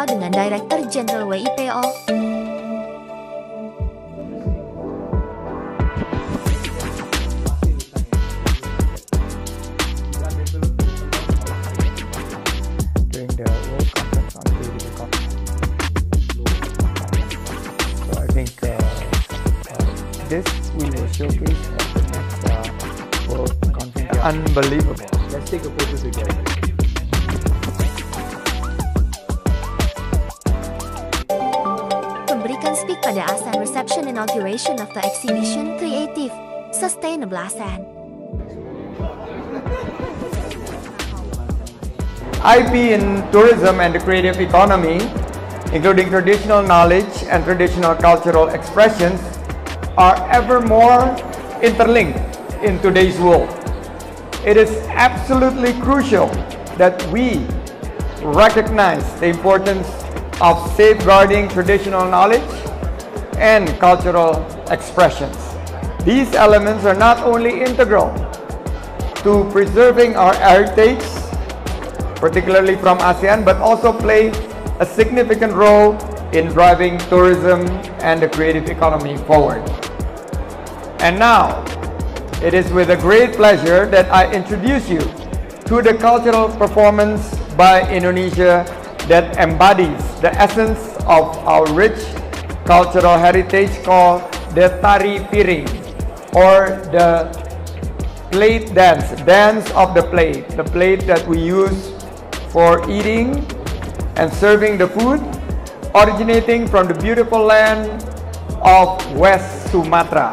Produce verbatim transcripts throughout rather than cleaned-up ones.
beliau dengan Director General W I P O. During the World Conference on Creative Economy. So I think uh, uh, this we will showcase at the next uh, World Conference. Unbelievable. Let's take a photo together. Memberikan speak pada ASEAN Reception Inauguration of the Exhibition Creative, Sustainable ASEAN. I P in tourism and the creative economy, including traditional knowledge and traditional cultural expressions, are ever more interlinked in today's world. It is absolutely crucial that we recognize the importance of safeguarding traditional knowledge and cultural expressions. These elements are not only integral to preserving our heritage, particularly from ASEAN, but also play a significant role in driving tourism and the creative economy forward. And now, it is with a great pleasure that I introduce you to the cultural performance by Indonesia that embodies the essence of our rich cultural heritage called the Tari Piring, or the plate dance, dance of the plate, the plate that we use for eating and serving the food, originating from the beautiful land of West Sumatra.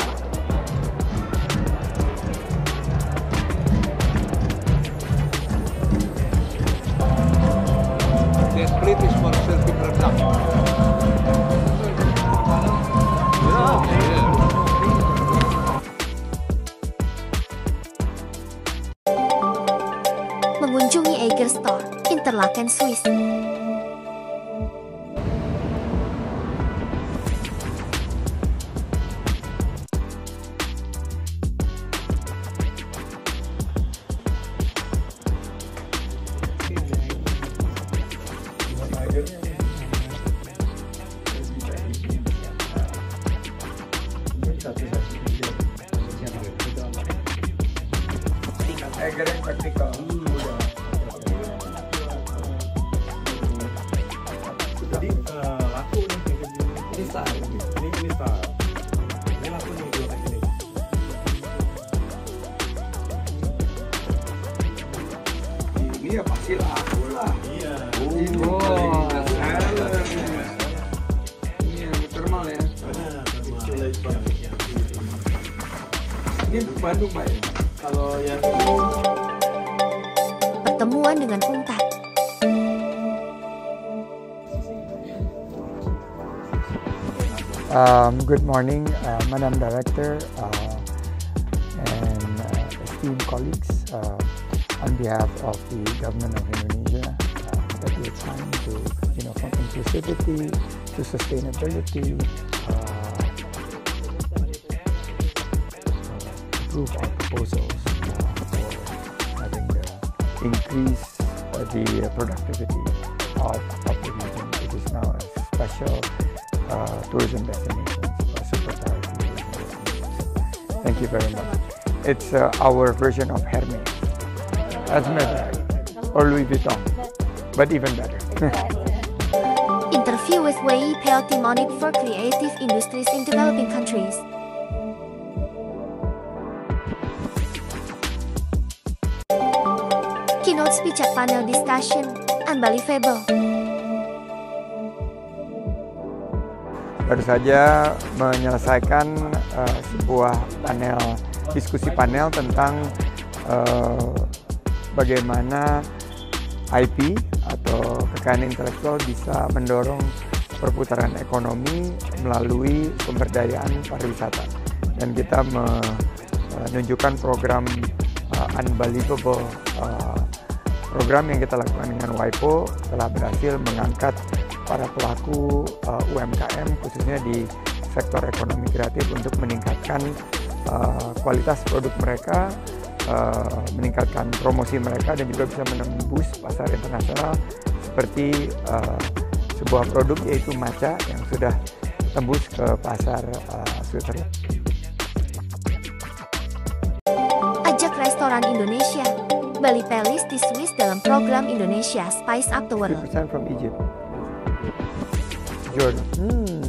The plate is for self-production. Mengunjungi Eiger Store, Interlaken, Swiss. Eiger yang praktikal. Jadi uh, laku nih kayak gini. Ini style, ini ini style. Ini laku nih kalau kayak gini. Ini ya pasti laku lah. Iya. Oh, ini yang thermal ya. Benar. Ini untuk Bandung, Pak ya? Kalau yang Pertemuan dengan UNTAD. Um, good morning, uh, Madam Director uh, and uh, esteemed colleagues. Uh, on behalf of the government of Indonesia, uh, that we are trying to, you know, from inclusivity to sustainability, uh, improve our proposals uh, for having the increase uh, the productivity of, of the region. It is now a special uh, tourism destination, a super priority tourism destination. Thank you very much. It's uh, our version of Hermes, Hermes or Louis Vuitton, but even better. Interview with W I P O Timonic for Creative Industries in Developing Countries. Keynote speech at panel discussion, unbelievable. Baru saja menyelesaikan uh, sebuah panel, diskusi panel tentang uh, bagaimana I P atau kekayaan intelektual bisa mendorong perputaran ekonomi melalui pemberdayaan pariwisata. Dan kita menunjukkan program uh, Unbelievable, uh, program yang kita lakukan dengan W I P O telah berhasil mengangkat para pelaku uh, U M K M khususnya di sektor ekonomi kreatif untuk meningkatkan uh, kualitas produk mereka, uh, meningkatkan promosi mereka, dan juga bisa menembus pasar internasional seperti uh, sebuah produk yaitu matcha yang sudah tembus ke pasar uh, Switzerland. Ajak restoran Indonesia, Bali Palace di Swiss dalam program Indonesia Spice Up the World. fifty percent from Egypt. Jordan. Hmm.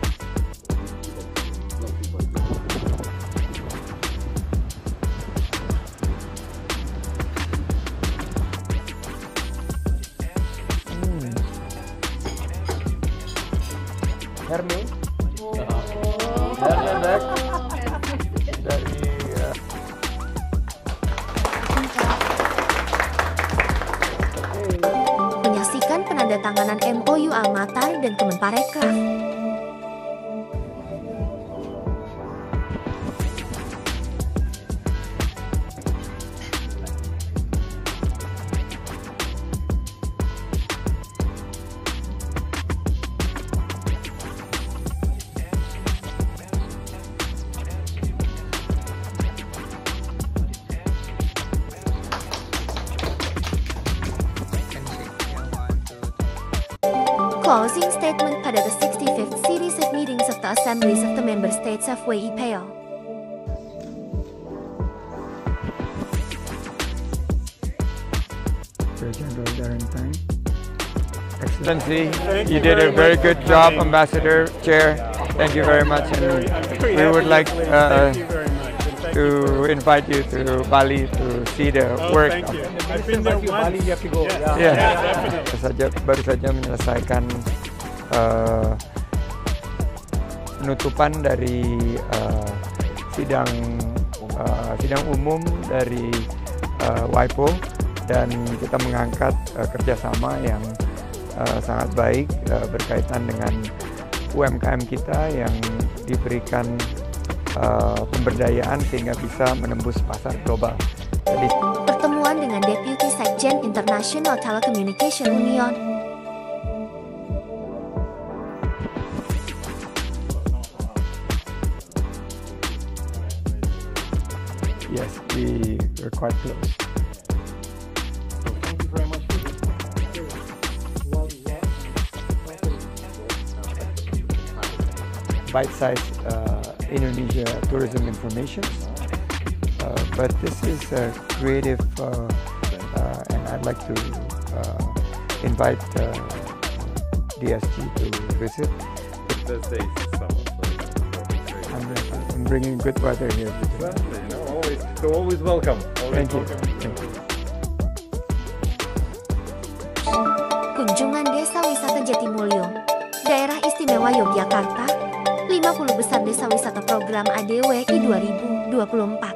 Hmm. Hermi. Hermi back. Dari uh, Menyaksikan penandatanganan M O U Al-Matar dan Kemenparekraf. Closing statement pada the sixty-fifth series of meetings of the assemblies of the member states of W I P O. General Darentine. Excellency, you did a very good job, Ambassador, Chair. Thank you very much, and we would like uh, to invite you to Bali to see the work. Thank you. I've been there once. You have to go. Yeah, Yeah. yeah, definitely. Baru saja baru saja menyelesaikan uh, penutupan dari uh, sidang uh, sidang umum dari uh, W I P O, dan kita mengangkat uh, kerjasama yang uh, sangat baik uh, berkaitan dengan U M K M kita yang diberikan uh, pemberdayaan sehingga bisa menembus pasar global. Jadi, Pertemuan dengan Deputy Sekjen International Telecommunication Union. yes, we were quite close. Thank you very much for this. Bite-sized uh, Indonesia tourism information. Uh, but this is a creative, uh, uh, and I'd like to uh, invite uh, D S G to visit. Those days is summer, so I'm, I'm bringing good weather here. exactly. You know, always, so always welcome. Always Thank you. welcome. Thank you. Kunjungan Desa Wisata Jatimulyo, Daerah Istimewa Yogyakarta, lima puluh besar desa wisata program A D W I dua ribu dua puluh empat.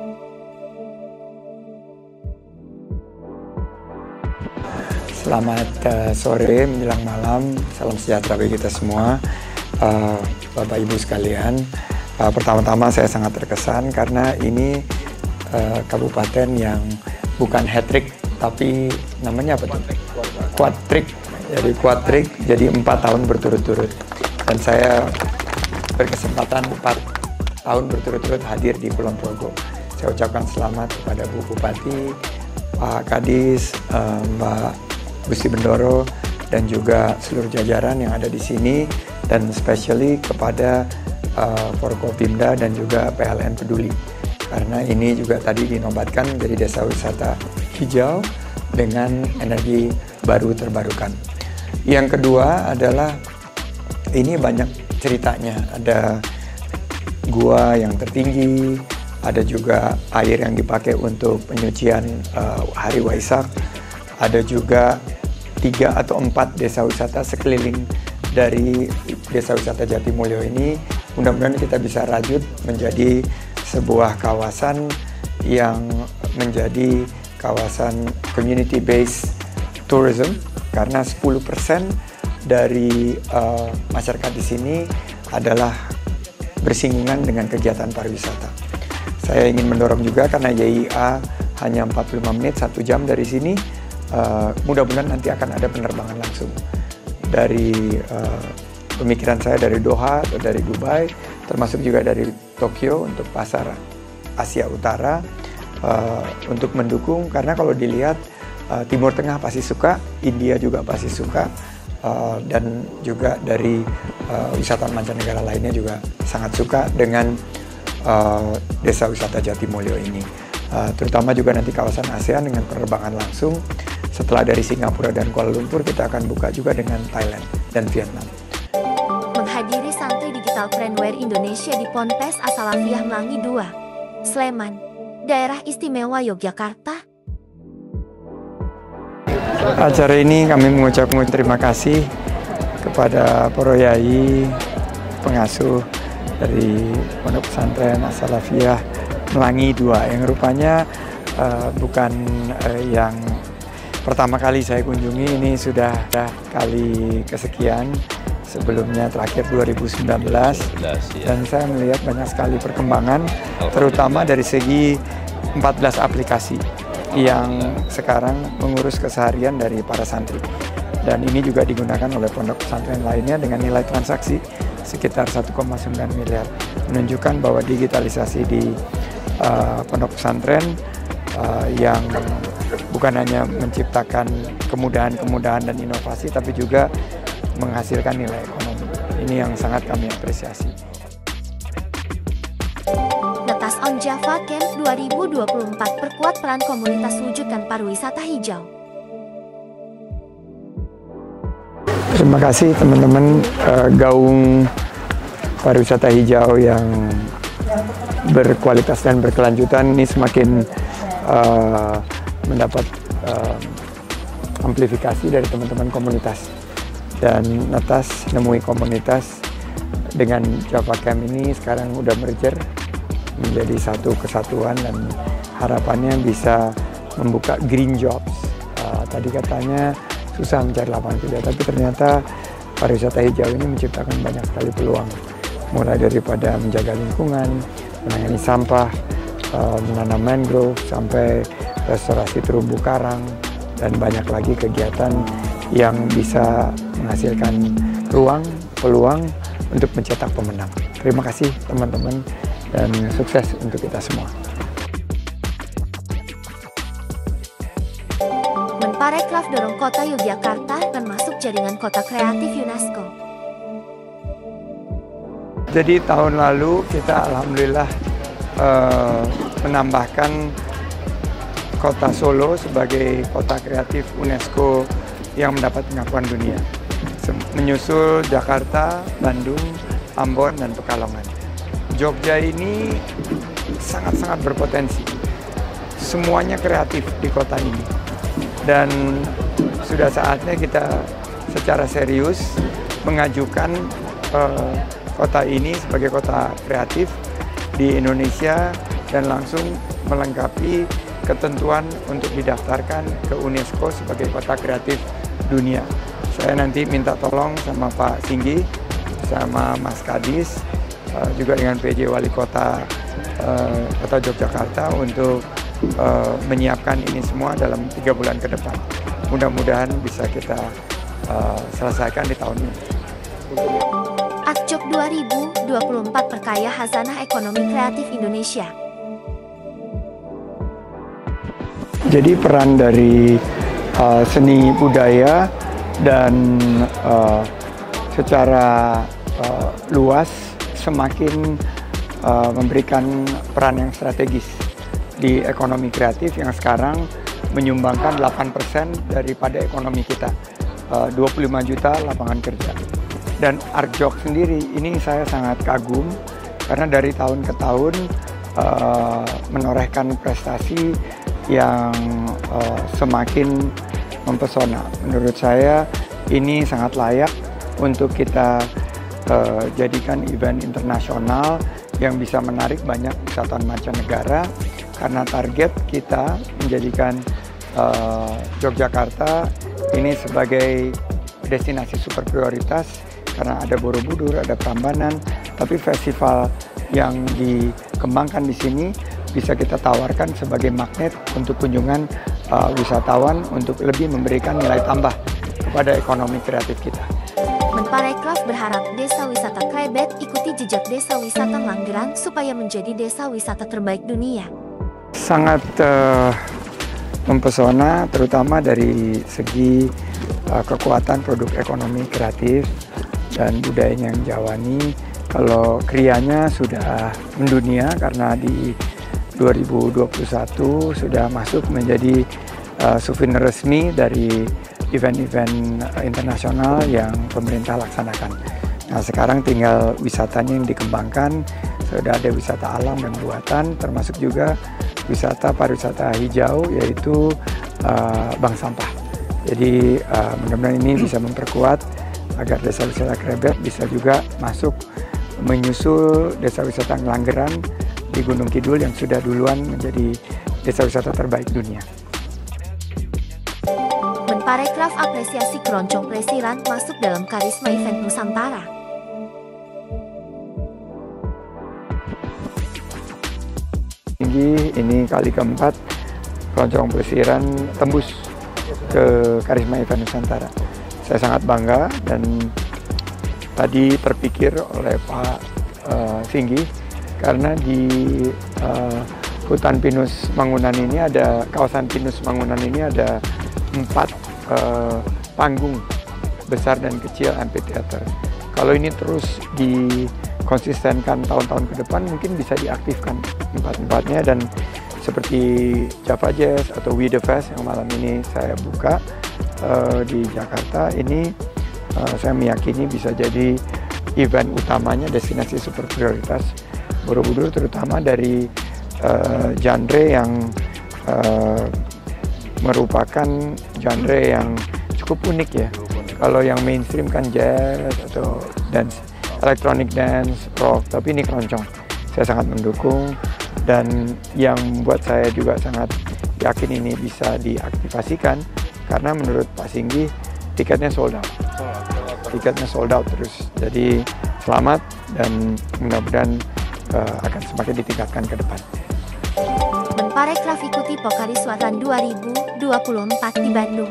Selamat uh, sore menjelang malam, salam sejahtera bagi kita semua, uh, Bapak Ibu sekalian. Uh, pertama-tama saya sangat terkesan karena ini uh, kabupaten yang bukan hat-trick, tapi namanya apa tuh? Quad-trick. Jadi quad-trick, jadi empat tahun berturut-turut. Dan saya berkesempatan empat tahun berturut-turut hadir di Kulon Progo. Saya ucapkan selamat kepada Bu Bupati, Pak Kadis, uh, Mbak Gusti Bendoro, dan juga seluruh jajaran yang ada di sini, dan especially kepada uh, Forkopimda dan juga P L N Peduli, karena ini juga tadi dinobatkan menjadi desa wisata hijau dengan energi baru terbarukan. Yang kedua adalah ini banyak ceritanya, ada gua yang tertinggi, ada juga air yang dipakai untuk penyucian uh, hari Waisak, ada juga tiga atau empat desa wisata sekeliling dari desa wisata Jatimulyo ini. Mudah-mudahan kita bisa rajut menjadi sebuah kawasan yang menjadi kawasan community based tourism, karena sepuluh persen dari uh, masyarakat di sini adalah bersinggungan dengan kegiatan pariwisata. Saya ingin mendorong juga karena Y I A hanya empat puluh lima menit, satu jam dari sini. Uh, mudah-mudahan nanti akan ada penerbangan langsung dari uh, pemikiran saya dari Doha atau dari Dubai, termasuk juga dari Tokyo untuk pasar Asia Utara, uh, untuk mendukung, karena kalau dilihat uh, Timur Tengah pasti suka, India juga pasti suka, uh, dan juga dari uh, wisatawan mancanegara lainnya juga sangat suka dengan uh, desa wisata Jatimulyo ini. Uh, terutama juga nanti kawasan ASEAN dengan penerbangan langsung. Setelah dari Singapura dan Kuala Lumpur, kita akan buka juga dengan Thailand dan Vietnam. Menghadiri Santai Digital Brandware Indonesia di Ponpes As-Salafiyah Melangi dua, Sleman, Daerah Istimewa Yogyakarta. Acara ini kami mengucapkan terima kasih kepada para yai, pengasuh dari Pondok Pesantren As-Salafiyah Melangi dua, yang rupanya uh, bukan uh, yang pertama kali saya kunjungi, ini sudah kali kesekian. Sebelumnya terakhir dua ribu sembilan belas, dan saya melihat banyak sekali perkembangan, terutama dari segi empat belas aplikasi yang sekarang mengurus keseharian dari para santri. Dan ini juga digunakan oleh pondok pesantren lainnya dengan nilai transaksi sekitar satu koma sembilan miliar. Menunjukkan bahwa digitalisasi di uh, pondok pesantren uh, yang bukan hanya menciptakan kemudahan-kemudahan dan inovasi, tapi juga menghasilkan nilai ekonomi. Ini yang sangat kami apresiasi. Netas on Java Camp dua ribu dua puluh empat perkuat peran komunitas wujudkan pariwisata hijau. Terima kasih teman-teman uh, gaung pariwisata hijau yang berkualitas dan berkelanjutan ini semakin uh, mendapat uh, amplifikasi dari teman-teman komunitas. Dan Netas nemui komunitas dengan Java Camp ini sekarang udah merger menjadi satu kesatuan, dan harapannya bisa membuka green jobs. Uh, tadi katanya susah mencari lapangan kerja, tapi ternyata pariwisata hijau ini menciptakan banyak sekali peluang. Mulai daripada menjaga lingkungan, menangani sampah, uh, menanam mangrove, sampai restorasi terumbu karang, dan banyak lagi kegiatan yang bisa menghasilkan ruang, peluang untuk mencetak pemenang. Terima kasih teman-teman, dan sukses untuk kita semua. Menparekraf dorong kota Yogyakarta dan masuk jaringan kota kreatif UNESCO. Jadi tahun lalu kita alhamdulillah uh, menambahkan kota Solo sebagai kota kreatif UNESCO yang mendapat pengakuan dunia, menyusul Jakarta, Bandung, Ambon, dan Pekalongan. Jogja ini sangat-sangat berpotensi. Semuanya kreatif di kota ini. Dan sudah saatnya kita secara serius mengajukan uh, kota ini sebagai kota kreatif di Indonesia dan langsung melengkapi ketentuan untuk didaftarkan ke UNESCO sebagai kota kreatif dunia. Saya nanti minta tolong sama Pak Singgi, sama Mas Kadis, uh, juga dengan P J Wali Kota uh, Kota Yogyakarta untuk uh, menyiapkan ini semua dalam tiga bulan ke depan. Mudah-mudahan bisa kita uh, selesaikan di tahun ini. Akjok dua ribu dua puluh empat perkaya hazanah ekonomi kreatif Indonesia. Jadi peran dari uh, seni budaya dan uh, secara uh, luas semakin uh, memberikan peran yang strategis di ekonomi kreatif yang sekarang menyumbangkan delapan persen daripada ekonomi kita, uh, dua puluh lima juta lapangan kerja. Dan Akjok sendiri ini saya sangat kagum karena dari tahun ke tahun uh, menorehkan prestasi yang uh, semakin mempesona. Menurut saya ini sangat layak untuk kita uh, jadikan event internasional yang bisa menarik banyak wisatawan mancanegara, karena target kita menjadikan uh, Yogyakarta ini sebagai destinasi super prioritas karena ada Borobudur, ada Prambanan, tapi festival yang dikembangkan di sini bisa kita tawarkan sebagai magnet untuk kunjungan uh, wisatawan untuk lebih memberikan nilai tambah kepada ekonomi kreatif kita. Menparekraf berharap Desa Wisata Krebet ikuti jejak Desa Wisata Manggaran supaya menjadi desa wisata terbaik dunia. Sangat uh, mempesona, terutama dari segi uh, kekuatan produk ekonomi kreatif dan budayanya yang Jawani. Kalau krianya sudah mendunia karena di dua ribu dua puluh satu sudah masuk menjadi uh, souvenir resmi dari event-event uh, internasional yang pemerintah laksanakan. Nah, sekarang tinggal wisatanya yang dikembangkan. Sudah ada wisata alam dan buatan, termasuk juga wisata pariwisata hijau, yaitu uh, bank sampah. Jadi uh, mudah-mudahan ini bisa memperkuat agar desa wisata Krebet bisa juga masuk menyusul desa wisata Ngelanggeran di Gunung Kidul yang sudah duluan menjadi desa wisata terbaik dunia. Menparekraf apresiasi keroncong Plesiran masuk dalam karisma event Nusantara. Tinggi ini kali keempat keroncong Plesiran tembus ke karisma event Nusantara. Saya sangat bangga dan tadi terpikir oleh Pak uh, Singgi karena di uh, hutan pinus Mangunan ini ada, kawasan pinus Mangunan ini ada empat uh, panggung besar dan kecil amphitheater. Kalau ini terus dikonsistenkan tahun-tahun ke depan mungkin bisa diaktifkan empat-empatnya, dan seperti Java Jazz atau We The Fest yang malam ini saya buka uh, di Jakarta ini, uh, saya meyakini bisa jadi event utamanya destinasi super prioritas Borobudur, terutama dari uh, genre yang uh, merupakan genre yang cukup unik ya. Kalau yang mainstream kan jazz atau dance, electronic dance, rock, tapi ini keroncong. Saya sangat mendukung, dan yang membuat saya juga sangat yakin ini bisa diaktifasikan karena menurut Pak Singgi tiketnya sold out. Tiketnya sold out terus. Jadi selamat dan mudah-mudahan uh, akan semakin ditingkatkan ke depan. Menparekraf ikuti Pokariswatan dua ribu dua puluh empat di Bandung.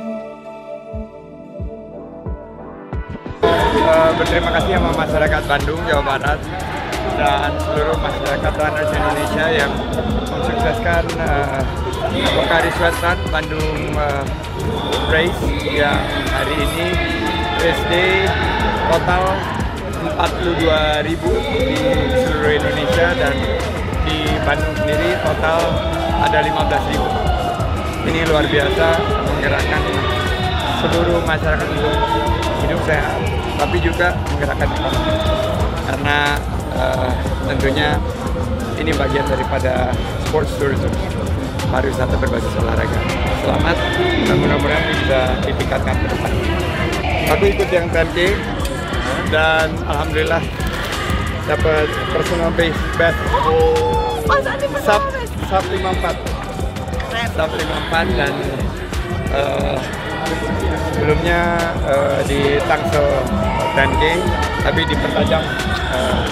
Uh, berterima kasih sama masyarakat Bandung, Jawa Barat, dan seluruh masyarakat runners Indonesia yang mensukseskan uh, Pokariswatan Bandung uh, Race yang hari ini race day total empat puluh dua ribu di seluruh Indonesia, dan di Bandung sendiri total ada lima belas ribu. Ini luar biasa menggerakkan seluruh masyarakat untuk hidup sehat, tapi juga menggerakkan ekonomi. Karena uh, tentunya ini bagian daripada sports tourism, pariwisata berbasis olahraga. Selamat, dan mudah-mudahan bisa ditingkatkan ke depan. Aku ikut yang ten K dan alhamdulillah dapat personal base best sub sub lima puluh empat sub lima puluh empat dan uh, sebelumnya uh, di Tangsel ten K, tapi dipertajam uh,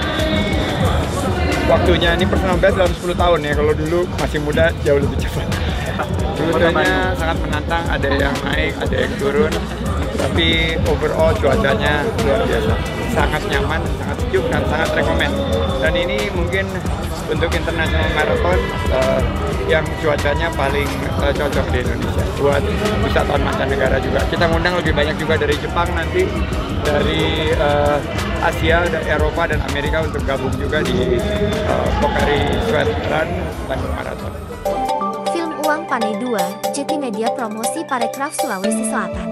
waktunya. Ini personal best dalam sepuluh tahun ya, kalau dulu masih muda jauh lebih cepat. Rutenya sangat menantang, ada yang naik, ada yang turun, tapi overall cuacanya luar biasa, sangat nyaman, sangat sejuk, dan sangat rekomen. Dan ini mungkin untuk international marathon uh, yang cuacanya paling uh, cocok di Indonesia buat wisatawan mancanegara juga. Kita ngundang lebih banyak juga dari Jepang nanti, dari uh, Asia, dari Eropa dan Amerika untuk gabung juga di uh, Pokariswatan Bandung Marathon. Film Uang Panai dua, Jeti Media Promosi Parekraf Sulawesi Selatan.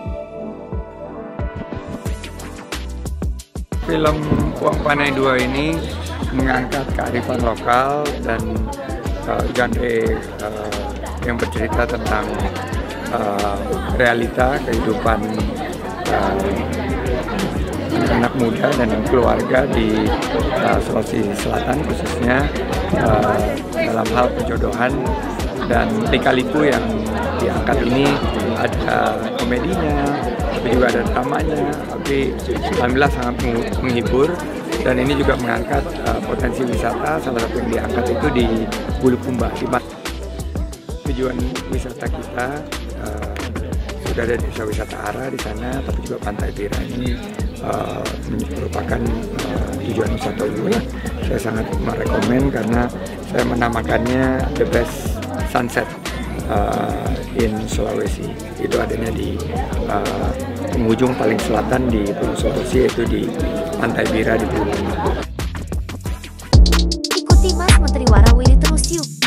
Film Uang Panai dua ini mengangkat kearifan lokal dan uh, genre uh, yang bercerita tentang uh, realita kehidupan uh, anak muda dan keluarga di uh, Sulawesi Selatan, khususnya uh, dalam hal perjodohan dan lika-liku yang diangkat ini. Ada komedinya, tapi juga ada dramanya, tapi alhamdulillah sangat menghibur. Dan ini juga mengangkat uh, potensi wisata. Salah satu yang diangkat itu di Bulukumba. Di tujuan wisata kita uh, sudah ada desa wisata Ara di sana, tapi juga Pantai Bira ini uh, merupakan uh, tujuan wisata unggulan. Saya sangat merekomen karena saya menamakannya the best sunset uh, in Sulawesi. Itu adanya di uh, penghujung paling selatan di Pulau Sulawesi, yaitu di Pantai Bira di Pulau. Ikuti Mas Menteri Warawiri terus yuk.